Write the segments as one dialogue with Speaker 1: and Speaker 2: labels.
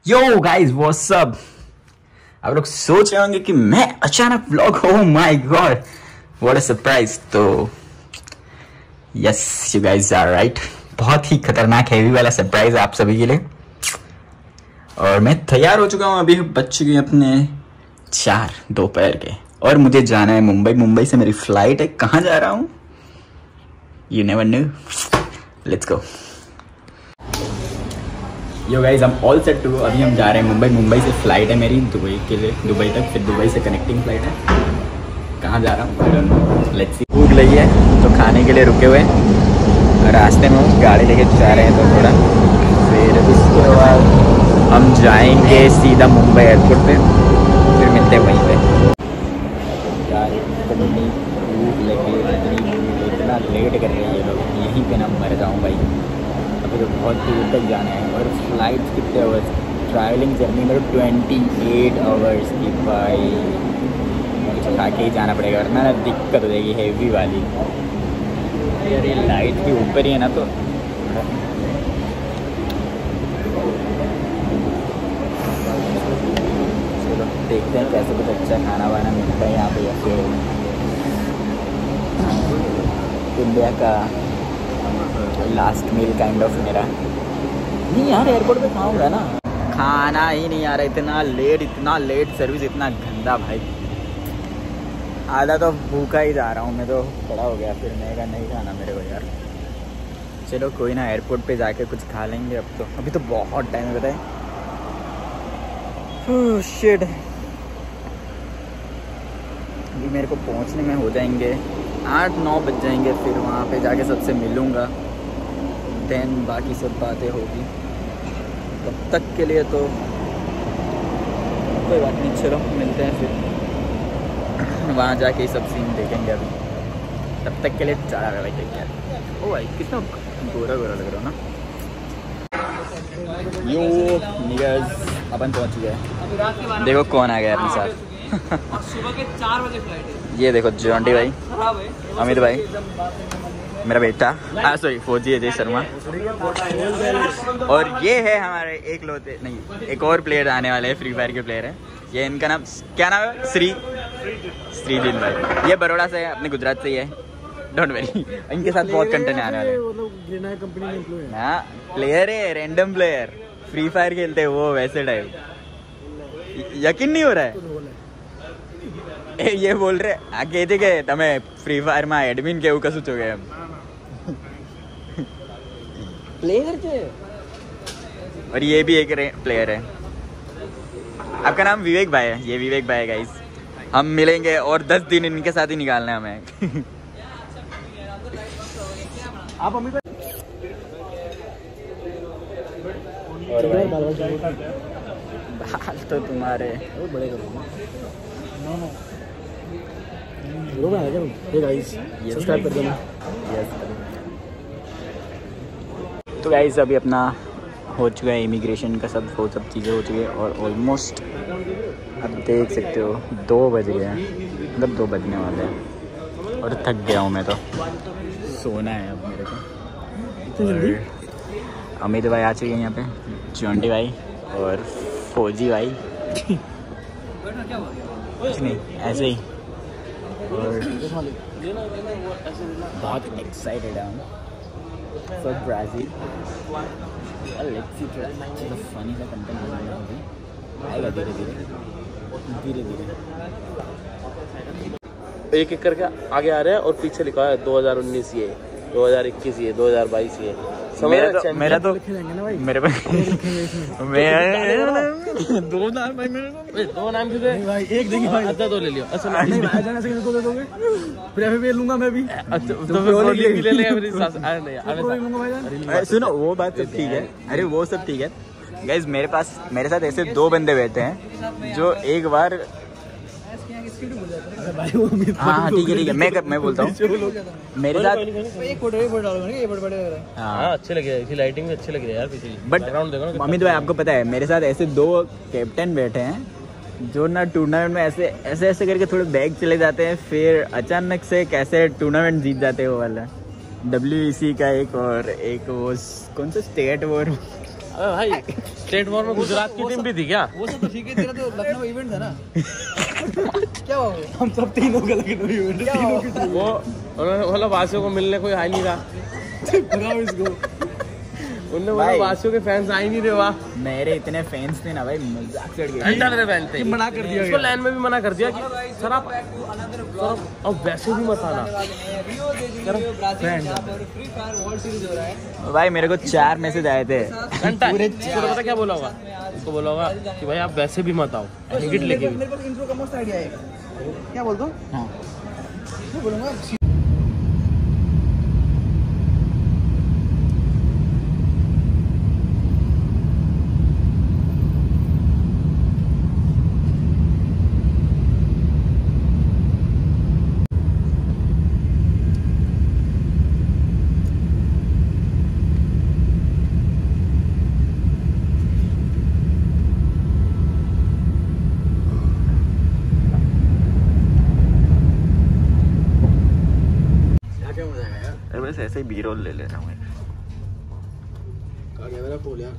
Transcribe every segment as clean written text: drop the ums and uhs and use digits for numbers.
Speaker 1: Yo guys what's up. आप लोग सोच रहे होंगे कि मैं अचानक vlog, oh my god what a surprise. तो yes you guys are right, बहुत ही खतरनाक हैवी वाला सरप्राइज आप सभी के लिए। और मैं तैयार हो चुका हूँ, अभी बज चुके हैं अपने 4 दोपहर के और मुझे जाना है मुंबई। मुंबई से मेरी फ्लाइट है। कहाँ जा रहा हूँ you never know, let's go. Yo guys हम ऑल सेट टू, अभी हम जा रहे हैं मुंबई। मुंबई से फ्लाइट है मेरी दुबई के लिए, दुबई तक, फिर दुबई से कनेक्टिंग फ्लाइट है। कहाँ जा रहा हूँ लेट्स सी। भूख लगी है तो खाने के लिए रुके हुए हैं, रास्ते में गाड़ी लेके जा रहे हैं तो थोड़ा, फिर उसके बाद हम जाएंगे सीधा मुंबई एयरपोर्ट पे, फिर मिलते हैं वहीं पे। यार इतनी भूख लगी है, इतना लेट कर रहे हैं ये लोग, यहीं पे ना मर जाऊँ भाई। अभी तो बहुत दूर तक जाना है और फ्लाइट कितने आवर्स, ट्रैवलिंग जर्नी में 28 आवर्स की भाई। मुझे खा के ही जाना पड़ेगा वरना ना दिक्कत हो जाएगी हेवी वाली। यार ये लाइट के ऊपर ही है ना, तो चलो देखते हैं कैसे कुछ अच्छा खाना वाना मिलता है यहाँ पे, या फिर इंडिया का लास्ट मील काइंड ऑफ मेरा। नहीं यार एयरपोर्ट पे खाऊंगा ना, खाना ही नहीं आ रहा। इतना लेट सर्विस, इतना गंदा भाई। आधा तो भूखा ही जा रहा हूँ मैं, तो बड़ा हो गया फिर मैं नहीं खाना मेरे को यार। चलो कोई ना, एयरपोर्ट पे जाके कुछ खा लेंगे। अब तो अभी तो बहुत टाइम है बताए। शिट, अभी मेरे को पहुँचने में हो जाएंगे 8-9 बज जाएंगे। फिर वहाँ पे जाके सबसे मिलूँगा, देन बाकी सब बातें होगी। तब तक के लिए तो कोई बात नहीं, चलो मिलते हैं फिर वहाँ जाके ये सब सीन देखेंगे। अभी तब तक के लिए चला रहा भाई क्या। ओ भाई कितना गोरा गोरा लग रहा हो ना। यो निगर्स अपन पहुँच गए। देखो कौन आ गया अपने साथ।
Speaker 2: सुबह के 4 बजे फ्लाइट है।
Speaker 1: ये देखो जॉन्टी भाई, अमित भाई, मेरा बेटा, सॉरी फौजी अजय शर्मा, और ये है हमारे एक और प्लेयर आने वाले हैं, फ्री फायर के प्लेयर हैं। ये इनका नाम क्या नाम है? श्रीदीन भाई। ये बड़ौदा से है, अपने गुजरात से ही है, डोंट वरी। इनके साथ बहुत कंटेंट आने वाले हैं। हाँ प्लेयर है, रैंडम प्लेयर, फ्री फायर खेलते हैं वो वैसे टाइप। यकीन नहीं हो रहा है ये बोल रहे आगे थे कि तमे फ्री फायर में एडमिन केवू कशु छो एम प्लेयर थे। और ये भी एक प्लेयर है। आपका नाम विवेक भाई है? ये विवेक भाई है गाइस। हम मिलेंगे और 10 दिन इनके साथ ही निकालना है हमें। आप अमित बाल तो तुम्हारे बड़े सब्सक्राइब कर देना। तो गाइस अभी अपना हो चुका है इमिग्रेशन का, सब चीज़ें हो चुकी है और ऑलमोस्ट अब देख सकते हो 2 बज गए हैं, मतलब 2 बजने वाले हैं और थक गया हूँ मैं तो, सोना है अब मेरे को। और अमित भाई आ चुके हैं यहाँ पे, चौंटी भाई और फौजी भाई। कुछ नहीं ऐसे ही, और बहुत एक्साइटेड है for Brazil. Let's see funny सा कंटेंट आएगा धीरे धीरे।
Speaker 3: एक एक करके आगे आ रहे हैं और पीछे लिखा है 2019 ये, 2021 ये, 2022 ये।
Speaker 1: मेरा तो मेरे पे
Speaker 3: दो नाम किसे भाई? एक देखिए भाई, अच्छा तो ले लियो। अच्छा नहीं भाई जाने से किसको दे दोगे? फिर भी लूंगा मैं भी। अच्छा तो फिर ले लेगा मेरी सास। अरे नहीं लूंगा भाई।
Speaker 1: सुनो वो बात सब ठीक है, अरे वो सब ठीक है गाइज। मेरे साथ ऐसे 2 बंदे बैठे हैं जो एक बार, हाँ ठीक है मैं बोलता हूँ मेरे साथ एक फोटो हाँ
Speaker 3: अच्छे लगे, इसी लाइटिंग में अच्छे लग रहे हैं यार पीछे।
Speaker 1: बट अमित भाई आपको पता है मेरे साथ ऐसे 2 कैप्टन बैठे हैं जो ना टूर्नामेंट में ऐसे करके थोड़े बैग चले जाते हैं, फिर अचानक से कैसे टूर्नामेंट जीत जाते हैं। वो वाला WEC का एक, और एक वो कौन सा स्टेट वो
Speaker 3: अबे भाई स्टेट बोर्ड में गुजरात की टीम भी थी क्या?
Speaker 2: वो सब तो ठीक है, तेरा तो लखनऊ इवेंट था ना। क्या हुआ?
Speaker 4: हम सब तीनों का लखनऊ इवेंट है, तीनों की टीम।
Speaker 3: वो उन्होंने बोला वासियों को मिलने कोई आ ही नहीं रहा।
Speaker 4: भगाओ इसको।
Speaker 3: उन्होंने बोला वासियों के फैंस आ ही नहीं रहे। वाह,
Speaker 1: मेरे इतने फैंस थे ना भाई, मजाक चढ़ गए।
Speaker 3: फैन थे।
Speaker 4: मना कर दिया
Speaker 3: इसको लाइन में भी मना कर दिया कि सर आप अब वैसे भी मत आना।
Speaker 2: फ्री फायर वर्ल्ड सीरीज हो रहा है
Speaker 1: भाई मेरे को 4 मैसेज आए थे।
Speaker 3: घंटा इसको तो पता क्या बोला होगा? इसको बोला होगा कि भाई आप वैसे भी मत आओ, टिकट लेके भी।
Speaker 2: मेरे पास इंट्रो का मस्त आइडिया है। क्या बोल दो?
Speaker 1: हाँ
Speaker 2: मैं बोलूंगा
Speaker 1: बस ऐसे ही बी-रोल ले ले रहा हूँ।
Speaker 4: मेरा फोन यार।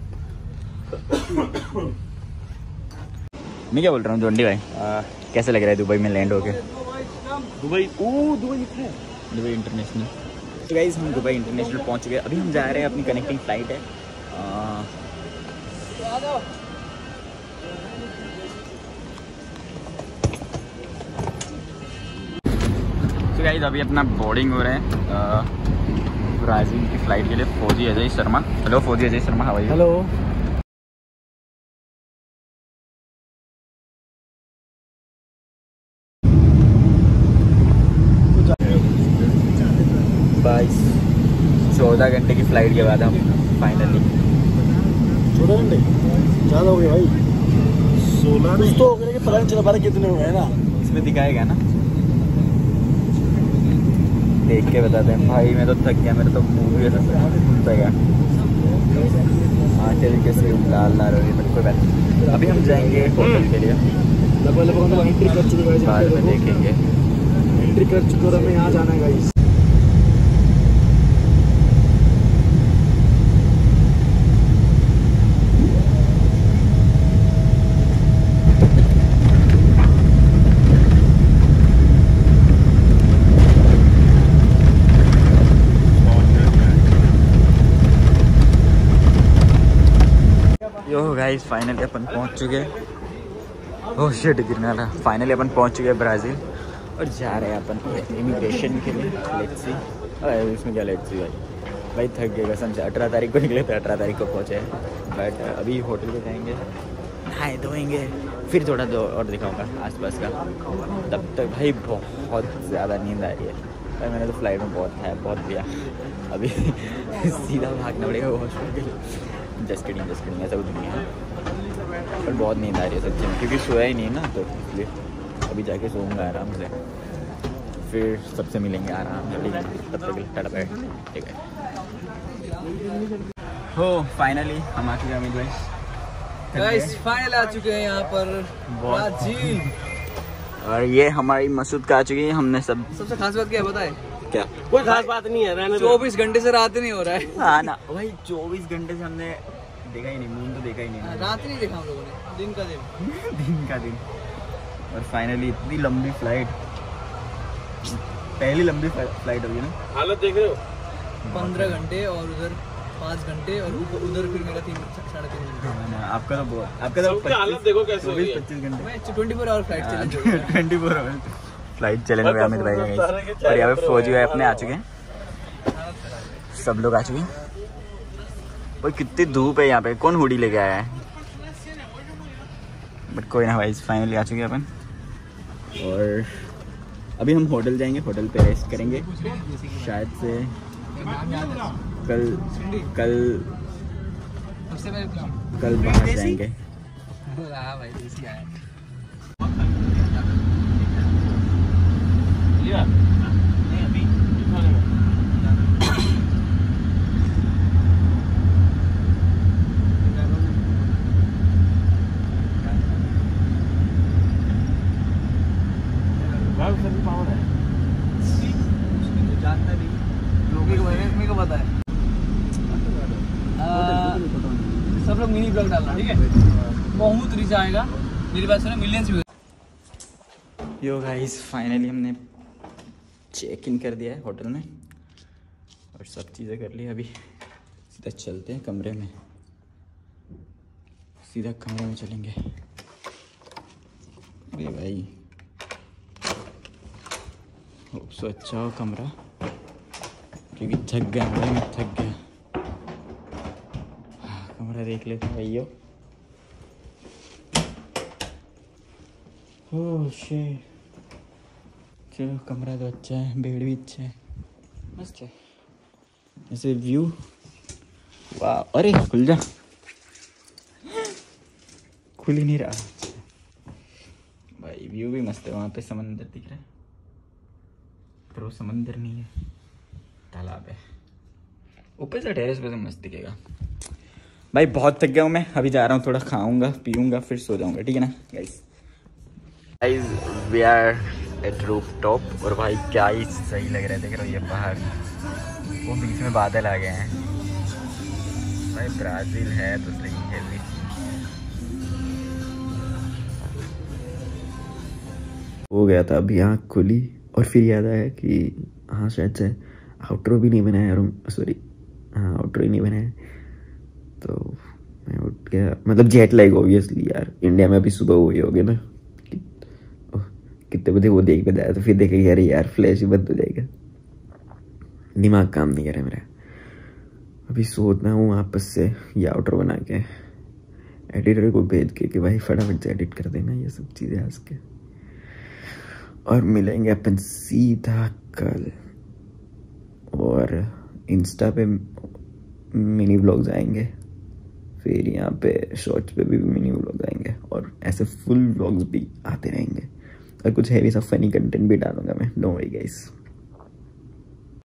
Speaker 1: मैं क्या बोल रहा हूँ जोंडी भाई, कैसे लग रहा है दुबई में लैंड होके?
Speaker 3: दुबई लिखा है,
Speaker 1: दुबई इंटरनेशनल। तो गाइस हम दुबई इंटरनेशनल पहुँच गए। अभी हम जा रहे हैं, अपनी कनेक्टिंग फ्लाइट है। तो गाइस अभी अपना बोर्डिंग हो रहा है ब्राज़ील की फ़्लाइट के लिए। फौजी अजय शर्मा, हेलो फौजी Ajay Sharma, how are you?
Speaker 4: Hello.
Speaker 1: बाईस 14 घंटे की फ़्लाइट के बाद हम फाइनली
Speaker 4: 14 घंटे ज़्यादा हो गए भाई। 16 तो हो गए कि पता नहीं चला पा रहा कितने हो गए ना।
Speaker 1: इसमें दिखाएगा ना, देख के बताते हैं। भाई मैं तो थक गया, मेरा तो मुँह भी ऐसा खुलता गया, आँखें भी कैसे लाल लाल हो रही है। कोई बात नहीं, अभी हम जाएंगे होटल के लिए,
Speaker 4: लगभग एंट्री कर चुके हैं,
Speaker 1: बाद में देखेंगे।
Speaker 4: एंट्री कर चुके और हमें यहाँ जाना है गाइस।
Speaker 1: यो गाइस फाइनली अपन पहुंच चुके। ओह शिट, गिरने वाला। फाइनली अपन पहुंच चुके हैं ब्राज़ील और जा रहे हैं अपन इमिग्रेशन के लिए। लेट्स सी, इसमें क्या लेट्स सी भाई थक गए कसम से। 18 तारीख को निकले थे, 18 तारीख को पहुंचे हैं। बट अभी होटल पे जाएंगे, नहाए धोएंगे, फिर थोड़ा दो और दिखाऊंगा आसपास का। तब तक भाई बहुत ज़्यादा नींद आ रही है भाई। मैंने तो फ्लाइट में बहुत दिया। अभी सीधा भागना पड़ेगा वॉशरूम के लिए। जस्ट किडिंग ऐसा कुछ नहीं है, पर बहुत नींद आ रही है सच्ची में, क्योंकि सोया ही नहीं ना, तो इसलिए अभी जाके सोऊंगा आराम से, फिर सबसे मिलेंगे आराम से। ठीक है, तब तक टाटा बाय। ठीक है हो फाइनली हम आ चुके हैं अमित भाई।
Speaker 2: गाइस फाइनल आ चुके हैं यहाँ पर ब्राजील।
Speaker 1: और ये हमारी मसूद का आ चुकी है। हमने
Speaker 2: सबसे खास बात क्या है बताए?
Speaker 1: क्या?
Speaker 3: कोई खास बात नहीं है, रहने दो।
Speaker 2: 24 घंटे से रात नहीं हो रहा है।
Speaker 1: हाँ ना भाई, 24 घंटे से हमने देखा ही नहीं, मून तो देखा ही नहीं।
Speaker 2: रात नहीं देखा हम लोगों ने, दिन का दिन।
Speaker 1: दिन का दिन। और फाइनली इतनी लंबी फ्लाइट, पहली लंबी फ्लाइट होगी ना।
Speaker 3: हालत देख रहे हो?
Speaker 2: 15 घंटे और उधर 5 घंटे और उधर फिर मेरा 3-3.5 घंटे।
Speaker 1: आपका तो बहुत, आपका तो
Speaker 3: हालत देखो कैसे हो गई है।
Speaker 1: 25 घंटे।
Speaker 2: मैं 24 आवर फ्लाइट चली।
Speaker 1: 24 आवर फ्लाइट चैलेंज में अमित भाई गए। और यहाँ पे फौजी भाई अपने आ चुके हैं, सब लोग आ चुके हैं। भाई कितनी धूप है यहाँ पे, कौन हुडी लेके आया है? बट कोई ना भाई, फाइनली आ चुके हैं अपन। और अभी हम होटल जाएंगे, होटल पे रेस्ट करेंगे शायद से। कल बाहर जाएंगे।
Speaker 2: जानता नहीं, लोगों को पता है। ब्लॉग मिनी ब्लॉग डालना, ठीक है? बहुत रीच आएगा, मेरी बात सुनो, millions views.
Speaker 1: Yo guys finally हमने चेक इन कर दिया है होटल में और सब चीज़ें कर ली। अभी सीधा चलते हैं कमरे में, सीधा कमरे में चलेंगे। अरे भाई होप सो अच्छा हो कमरा, क्योंकि थक गया भाई, मैं थक गया। कमरा देख लेते हैं भाइयों। ओह शिट, चलो कमरा तो अच्छा है, बेड भी अच्छा है, मस्त है। ऐसे व्यू, वाह, अरे खुल जा, खुल ही नहीं रहा भाई। व्यू भी मस्त है, वहाँ पे समंदर दिख रहा है, पर वो समंदर नहीं है, तालाब है। ऊपर से टेरेस पे से मस्त दिखेगा भाई। बहुत थक गया हूँ मैं, अभी जा रहा हूँ, थोड़ा खाऊंगा पीऊंगा फिर सो जाऊंगा, ठीक है ना guys? Guys we are at roof top और भाई क्या ही सही लग रहा है, देख रहे हो ये पहाड़, वो बीच में बादल आ गए हैं भाई। ब्राज़ील है तो सही है भी।
Speaker 5: हो गया था, अभी आँख खुली और फिर याद आया कि हाँ शायद से आउटरो भी नहीं बनाया, और सॉरी हाँ आउटरो ही नहीं बनाया। तो मैं उठ गया, मतलब जेट लैग ऑब्वियसली यार, इंडिया में अभी सुबह हुई होगी ना, कितने बजे वो देख के जाया, तो फिर देखेगा अरे यार फ्लैश ही बंद हो जाएगा, दिमाग काम नहीं कर रहा मेरा। अभी सोचना हूँ वापस से ये आउटरो बना के एडिटर को भेज के भाई फटाफट से एडिट कर देना ये सब चीज़ें आज के, और मिलेंगे अपन सीधा कल। और इंस्टा पे मिनी व्लॉग्स आएंगे, फिर यहाँ पे शॉर्ट्स पे भी मिनी व्लॉग्स आएंगे, और ऐसे फुल व्लॉग्स भी आते रहेंगे, और कुछ हैवी सा फनी कंटेंट भी डालूंगा मैं, डोंट वरी गाइस।